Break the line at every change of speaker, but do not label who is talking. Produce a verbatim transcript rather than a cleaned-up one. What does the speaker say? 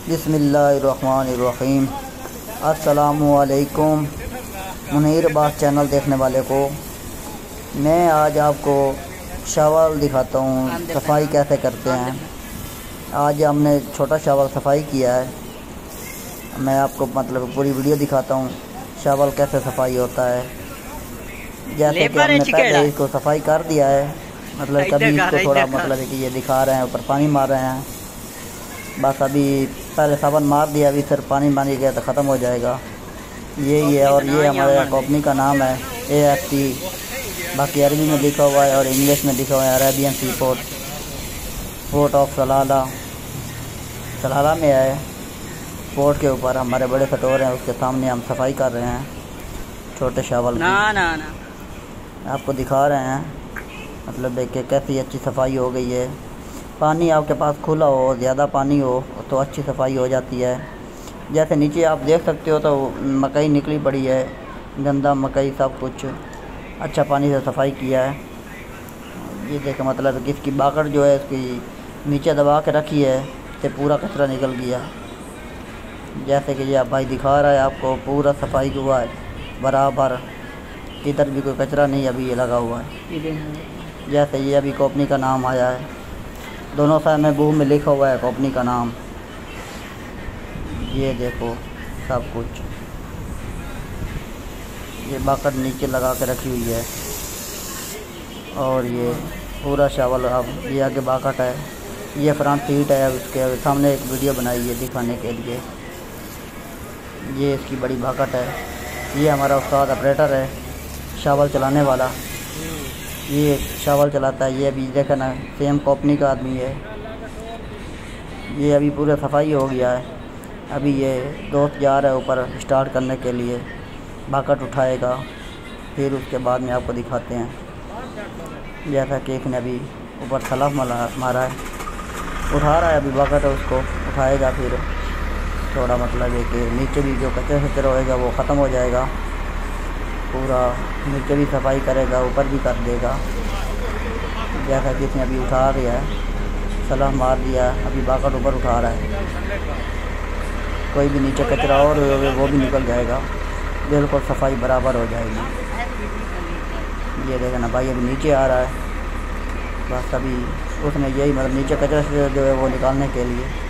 बिस्मिल्लाहिर्रहमानिर्रहीम। अस्सलामुअलैकुम मुनीर अब्बास चैनल देखने वाले को मैं आज आपको शावल दिखाता हूँ सफाई कैसे करते हैं। आज हमने छोटा शावल सफाई किया है। मैं आपको मतलब पूरी वीडियो दिखाता हूँ शावल कैसे सफाई होता है। जैसे कि हमने पहले इसको सफाई कर दिया है, मतलब कभी इसको थोड़ा मतलब है कि ये दिखा रहे हैं, ऊपर पानी मार रहे हैं। बस अभी पहले साबुन मार दिया, अभी सिर्फ पानी मारी गया तो ख़त्म हो जाएगा। ये ये और ये हमारे कंपनी का नाम है ए एफ टी। बाकी अरबी में लिखा हुआ है और इंग्लिश में लिखा हुआ है Arabian sea port port of Salalah. Salalah में है। पोर्ट के ऊपर हमारे बड़े स्टोर हैं, उसके सामने हम सफाई कर रहे हैं छोटे शावल
ना ना ना
आपको दिखा रहे हैं मतलब कि कैसी अच्छी सफाई हो गई है। पानी आपके पास खुला हो, ज़्यादा पानी हो तो अच्छी सफाई हो जाती है। जैसे नीचे आप देख सकते हो तो मकई निकली पड़ी है, गंदा मकई सब कुछ। अच्छा पानी से सफाई किया है। ये देखें मतलब कि इसकी बाकड़ जो है इसकी नीचे दबा के रखी है तो पूरा कचरा निकल गया। जैसे कि ये भाई दिखा रहा है आपको, पूरा सफाई हुआ है बराबर, इधर भी कोई कचरा नहीं अभी ये लगा हुआ है। जैसे ये अभी कंपनी का नाम आया है, दोनों साइड में बूम में लिखा हुआ है कंपनी का नाम। ये देखो सब कुछ, ये बाकड़ नीचे लगा के रखी हुई है और ये पूरा शावल। अब ये आगे बाकड़ है, ये फ्रंट सीट है। उसके सामने एक वीडियो बनाई है दिखाने के लिए। ये इसकी बड़ी बाकड़ है। ये हमारा उस्ताद ऑपरेटर है शावल चलाने वाला, ये शावल चलाता है। ये अभी देखा ना सेम कंपनी का आदमी है। ये अभी पूरा सफाई हो गया है। अभी ये दोस्त जा रहा है ऊपर स्टार्ट करने के लिए, बाकट उठाएगा, फिर उसके बाद में आपको दिखाते हैं। जैसा कि इसने अभी ऊपर सलाफ मारा है, उठा रहा है अभी बाकट, उसको उठाएगा। फिर थोड़ा मतलब है कि नीचे भी जो कचरा शचरा होएगा वो ख़त्म हो जाएगा। पूरा नीचे भी सफाई करेगा, ऊपर भी कर देगा। जैसा कि इसने अभी उठा दिया है, सलाह मार दिया, अभी बाकट ऊपर उठा रहा है। कोई भी नीचे कचरा और वो भी निकल जाएगा, बिल्कुल सफाई बराबर हो जाएगी। ये देखना ना भाई अभी नीचे आ रहा है, बस अभी उसने यही मतलब नीचे कचरा जो है वो निकालने के लिए